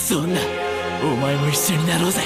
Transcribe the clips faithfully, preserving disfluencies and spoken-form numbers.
ス女、お前も一緒になろうぜ。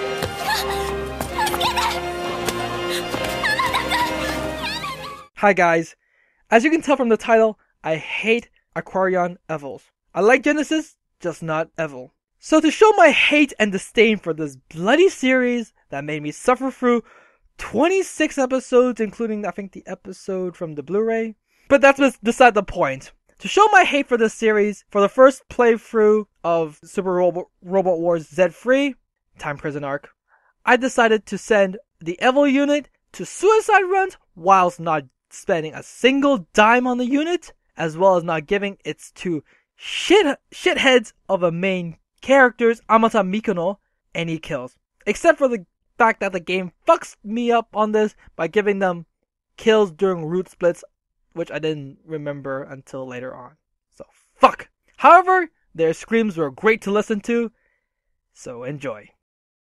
Hi guys, as you can tell from the title, I hate Aquarion Evol. I like Genesis, just not Evol. So to show my hate and disdain for this bloody series that made me suffer through twenty-six episodes, including I think the episode from the Blu-ray, but that's beside the point. To show my hate for this series, for the first playthrough of Super Robo- Robot Wars Z three, Time Prison Arc, I decided to send the Evol unit to suicide runs whilst not spending a single dime on the unit, as well as not giving its two shit shitheads of a main characters, Amata Mikono, any kills. Except for the fact that the game fucks me up on this by giving them kills during route splits, which I didn't remember until later on. So fuck. However, their screams were great to listen to, so enjoy.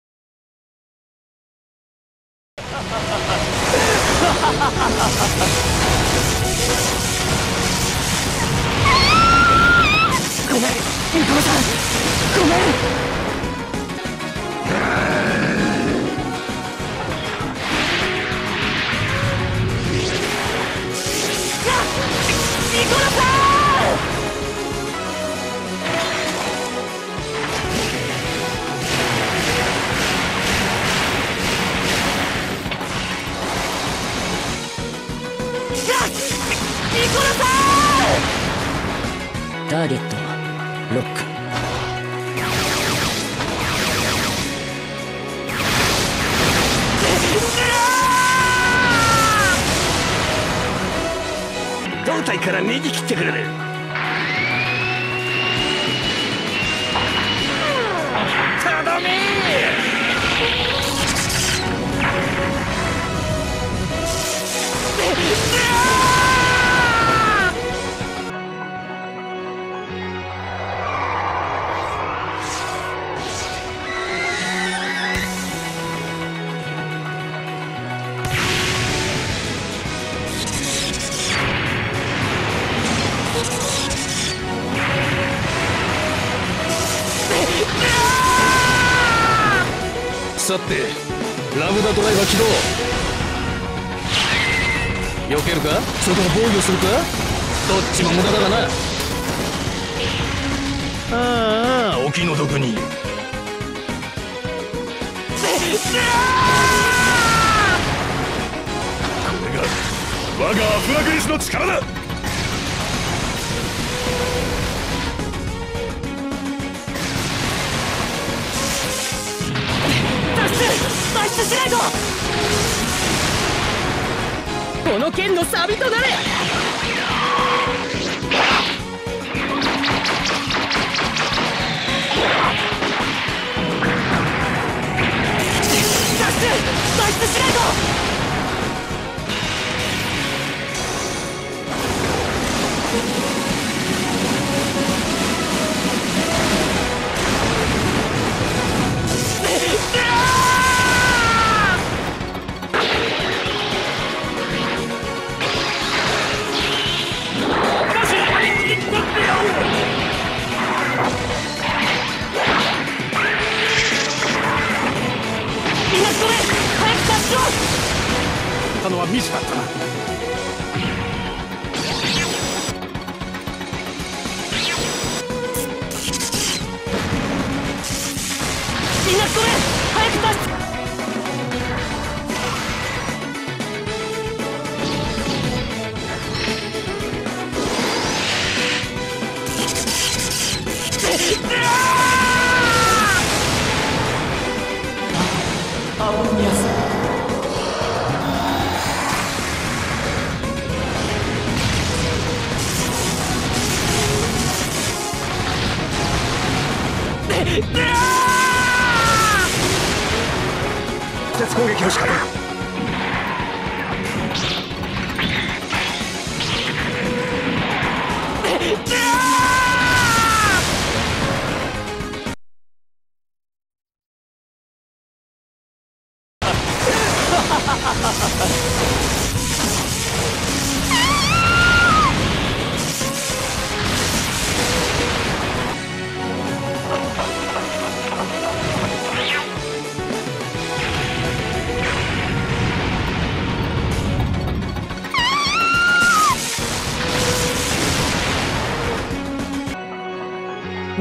Target lock. 胴体から逃げ切ってくれる。とどめ。さて、ラムダドライバー起動。避けるか、それとも防御するか、どっちも無駄だがな。ああ、お気の毒に。これが我がアフラグリスの力だ。脱出しないと。この剣のサビとなれ。脱出脱出しないと。たのは短かったな。みんなそれ早く脱出。鉄攻撃を仕掛ける。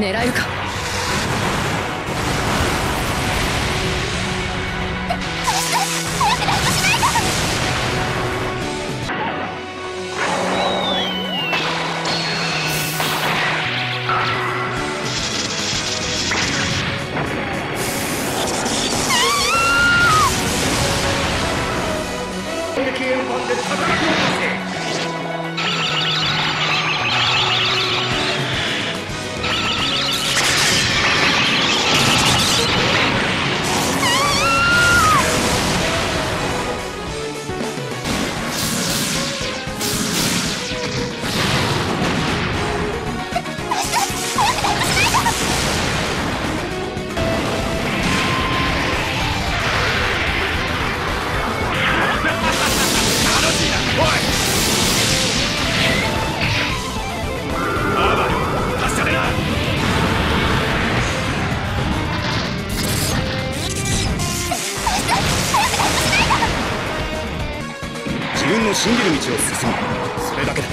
狙えるか。 自分の信じる道を進む、それだけだ。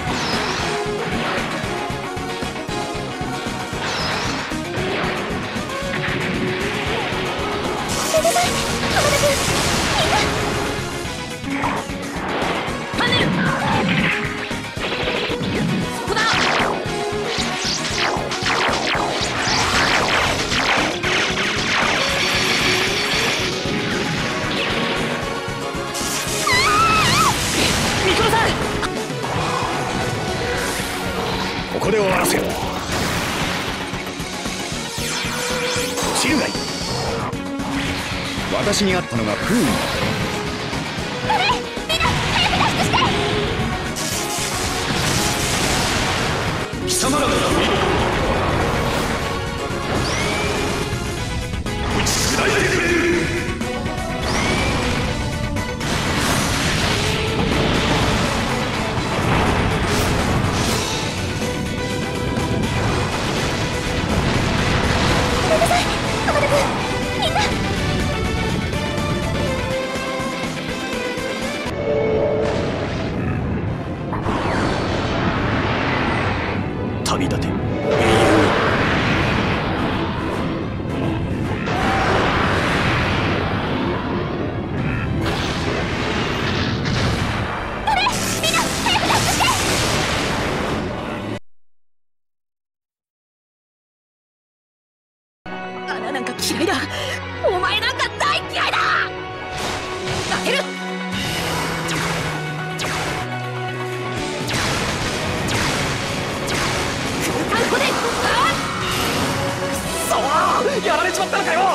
パネル、そこだ。ミクロさん、 ここで終わらせよう。知るがいい。私に会ったのが不運だ。貴様らなら見ろ。打ち砕いてくれる。旅立て、英雄。 穴なんか嫌いだ。お前なんか大嫌いだ。当てる。空間骨。 そうやられちまったのかよ。